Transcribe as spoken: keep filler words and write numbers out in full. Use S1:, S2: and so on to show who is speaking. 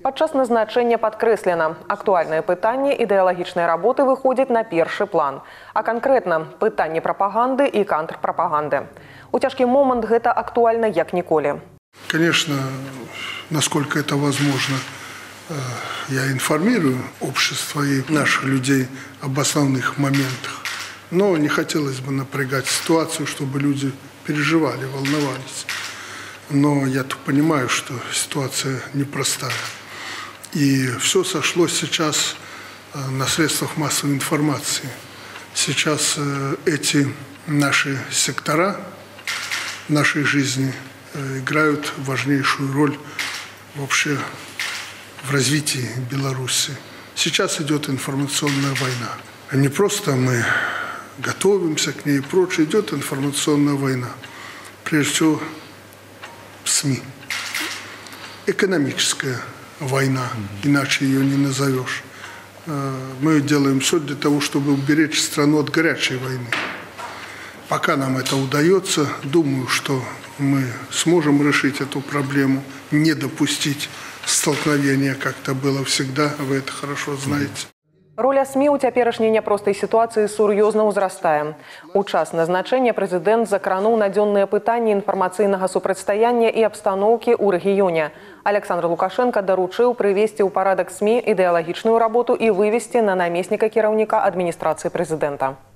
S1: Падчас назначэння падкрэслена, актуальныя пытанні ідэалагічнай работы выходзяць на першы план, а канкрэтна пытанні прапаганды і контрпрапаганды. У цяжкі момант гэта актуальна як ніколі.
S2: Конечно, насколько это возможно, я информирую общество и наших людей об основных моментах. Но не хотелось бы напрягать ситуацию, чтобы люди переживали, волновались. Но я-то понимаю, что ситуация непростая. И все сошлось сейчас на средствах массовой информации. Сейчас эти наши сектора в нашей жизни играют важнейшую роль вообще в развитии Беларуси. Сейчас идет информационная война. Не просто мы готовимся к ней и прочее, идет информационная война. Прежде всего, СМИ. Экономическая война, иначе ее не назовешь. Мы делаем все для того, чтобы уберечь страну от горячей войны. Пока нам это удается, думаю, что мы сможем решить эту проблему, не допустить столкновения, как это было всегда, вы это хорошо знаете.
S1: Роля СМІ ў цяперашняй няпростай сітуацыі сур'ёзна ўзрастае. У час назначэння прэзідэнт закрануў надзённыя пытанні інфармацыйнага супрацьстаяння і абстаноўкі ў рэгіёне. Александр Лукашенко даручыў прывесці ў парадак СМІ ідэалагічную работу і вывесці на намесніка кіраўніка адміністрацыі прэзідэнта.